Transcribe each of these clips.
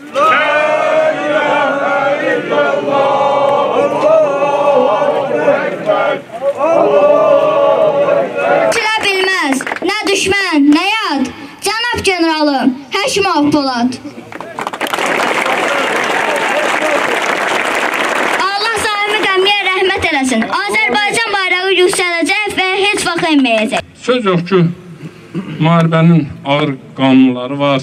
Bilməz, nə düşmən, nə yad, cənab generalım, Həşimov Polad. Allah sahibini qəmiyə rəhmət eləsin. Azərbaycan bayrağı yüksələcək və heç vaxt enməyəcək. Söz yox ki, müharibənin ağır qanunları var.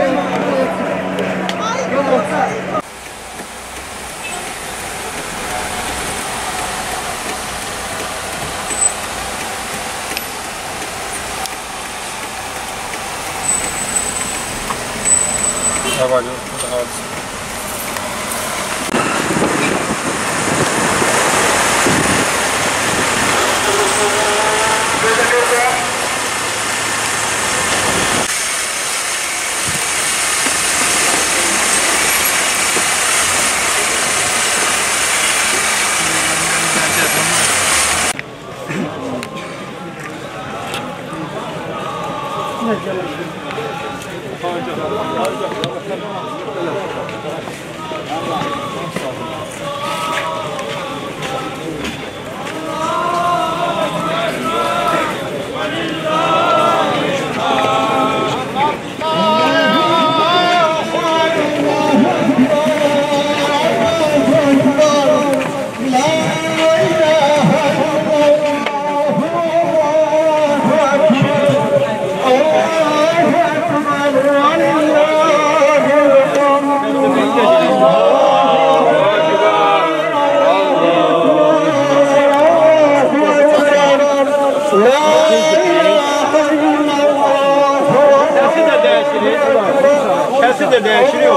Havacılık hadisi. Sesi de değişiyor.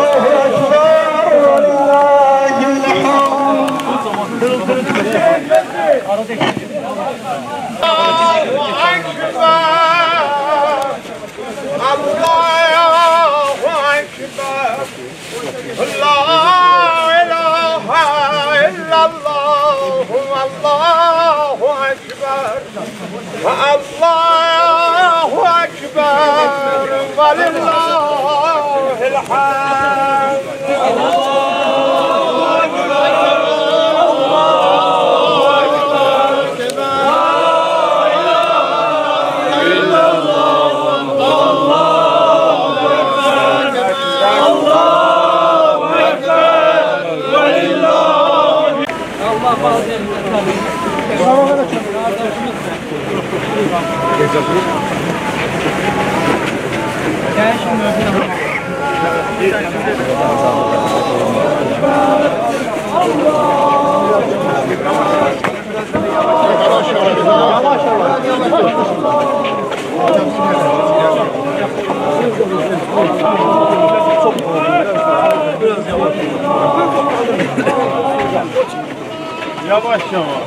Allahu Ekber ve lillahil hamd. Yavaş yavaş.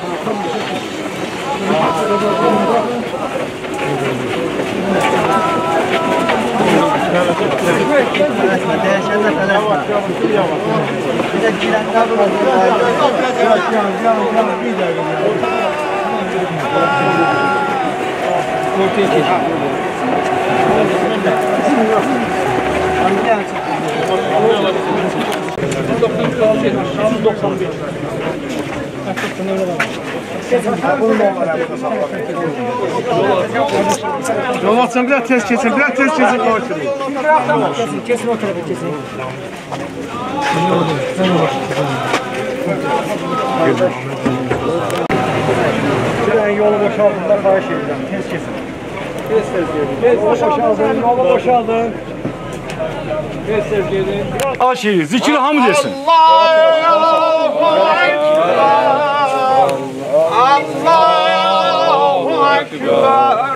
Yol açsan biraz tez kesin, biraz tez kesin. Kesin o tarafa kesin. Tren yolu boşaldığında karşı edeceğim, tez kesin. Tez boşaldın, yolu boşaldın. Tez sevgiydin. Aşırı, zikri hamd etsin. Allahu Ekber. Allahu Ekber.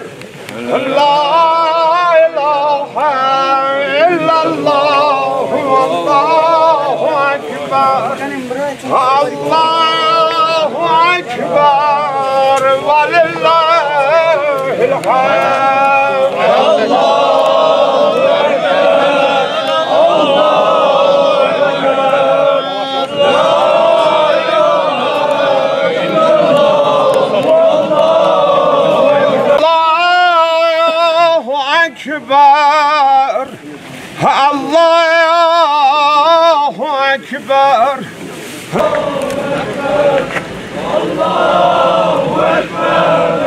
La ilahe illallah. Allahu Ekber. Allahu Ekber. Ve lillahil hamd. Allahu Ekber. Allahu Ekber. Ekber, Allah Ekber. Allahu Ekber.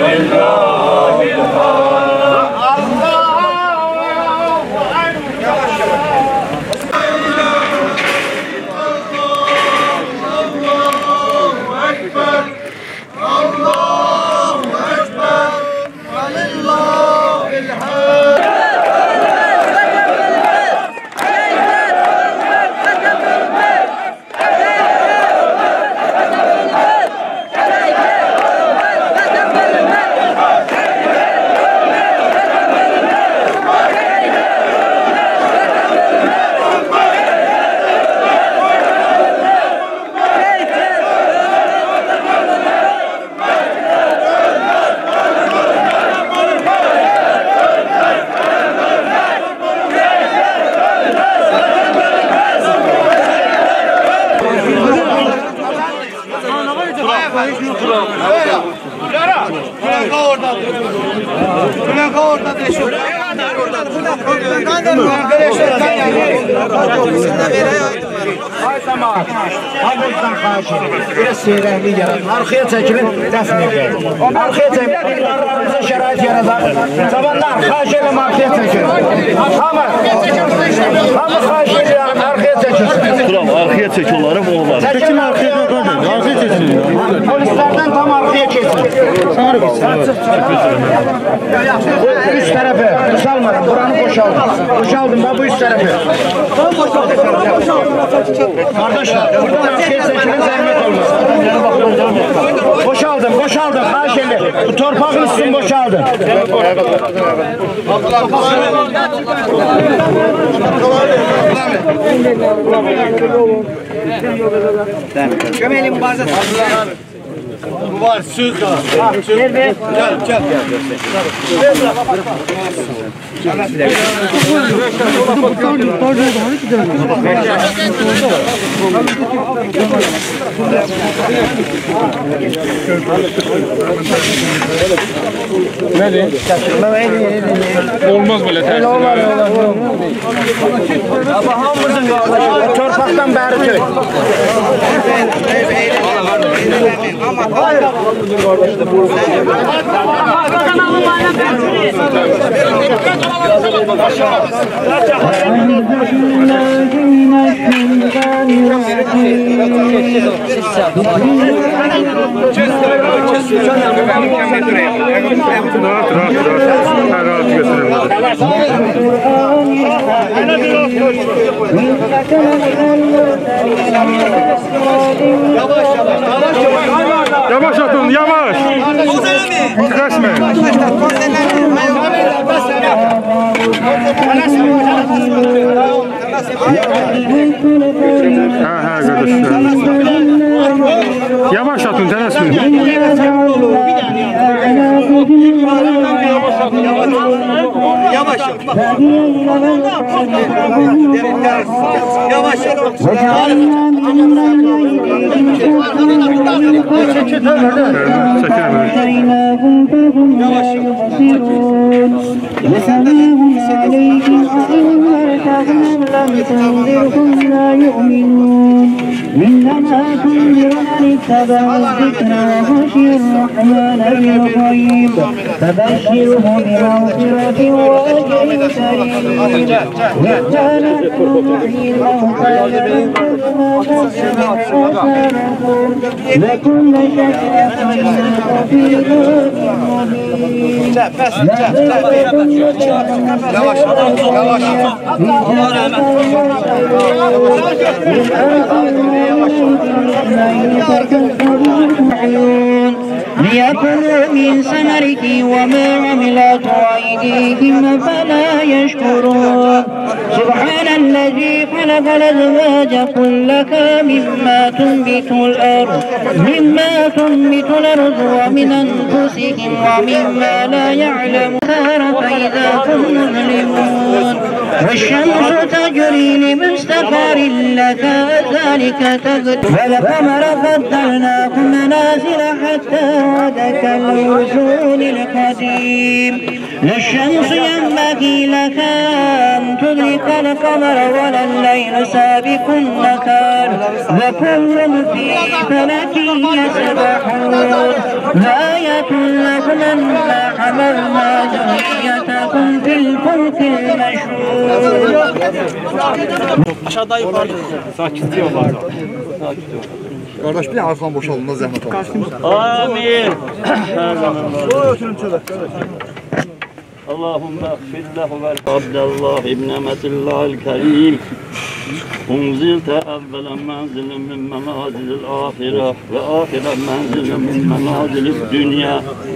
Biraz seyrəklik yaratın. Arxaya çəkilin, dəfn edin. Arxaya çəkilin, arxaya şərait yaradar. Cavanlar, xahiş edirəm, arxaya çəkilin. Hamı xahiş edirəm, arxaya çəkilsin. Turam, arxaya çək onları, oğulları. Çəkin arxaya çəkilin, arxaya çəkilin. Polislərdən tam arxaya keçsin. Sarı bitsin. Üst tərəfə, qısalmadan, buranı boşaldın. Boşaldın da bu üst tərəfə. Kardeşler, buradan arxaya çəkilin, zəhmət olmasın. Boşaldın, boşaldın, xahiş edirəm. Bu torpağın üstünü boşaldın. Gömelim mübarızı. Bu var, söz var. Gel, gel. Olmaz böyle tersi. Ama hamımızın kardeşi, torpaqdan bəri tök. Yavaş atın, yavaş. Titreşme. Ha kardeşler. Yavaş atın, titreşme. Yavaş. Yavaş. وسلام عليهم وإن لم تنذرهم لا يؤمنون إنما تنذر من اتبع الذكر وخشي الرحمن بالغيب فبشره بمغفرة وأجر كريم وإنا نحن نحيي الموتى لكل شيء في ذلك مبين ليأكلوا من ثمره وما عملت أيديهم فلا يشكرون سبحان الذي خلق الأزواج كلها مما تنبت الأرض ومن أنفسهم ومما لا يعلمون فإذا هم مظلمون والشمس تجري لمستقر لها ذلك تقدير والقمر قدرناه منازل حتى عاد كالعرجون القديم لا الشمس ينبغي لها أن تدرك ذلك القمر ولا الليل سابق النهار وكل في فلك يسبحون وآية لكم أنا حملنا ذريتكم في الفلك المشحون. Aşağıda yukarıda. Sakitliği var. Kardeş bir de arkan boşalığında zəhmət olmasın. Amin. Oturun çölə. اللهم اغفر له عبد الله ابن أمة الله الكريم أنزلت أول منزل من منازل الآخرة وآخر منزل من منازل الدنيا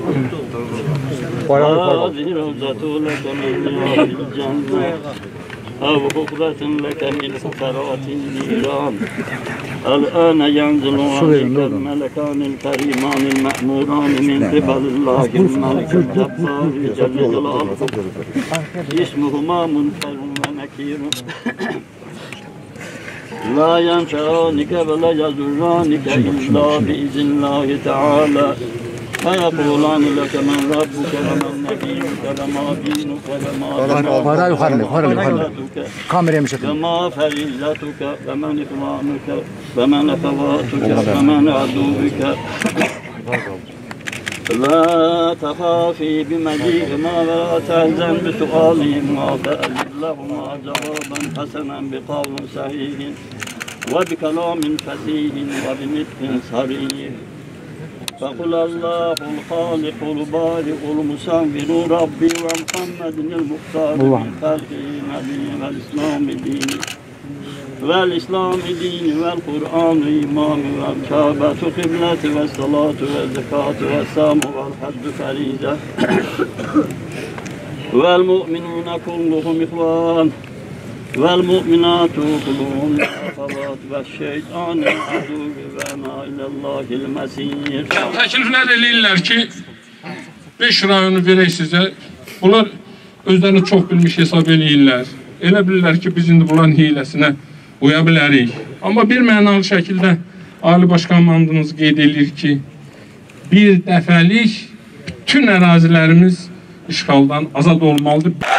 هذه روضة لك من رياض الجنة أو حقبة لك من حفرات النيران الآن ينزل عليك الملكان الكريمان المأموران من قبل الله الملك الجبار جل جلاله اسمهما منكر ونكير لا ينفعانك ولا يضرانك إلا بإذن الله تعالى فيقولان لك من ربك ومن نبيك وما دينك وما فريضتك ومن إخوانك ومن أخواتك ومن عدوك لا تخافي بمجيئهما ولا تحزن بسؤالهما فأجب لهما جوابا حسنا بقول صحيح وبكلام فصيح وبنطق صريح فقل الله الخالق البارئ المصور ربي ومحمد المختار من خلقه نبي والإسلام دين والقرآن إمام والكعبة قبلة والصلاة والزكاة والصوم والحج فريضة والمؤمنون كلهم إخوان والمؤمنات كلهم أخوات والشيطان العدو وما إلى الله المسير. Təkliflər eləyirlər ki, 5 rayonu verək sizə. Bunlar özlərini çox bilmiş hesab eləyirlər. Elə bilirlər ki, biz indi bunların hiləsinə uya bilərik. Amma bir mənalı şəkildə Ali Baş Komandanımız qeyd edir ki, bir dəfəlik bütün ərazilərimiz işğaldan azad olmalıdır.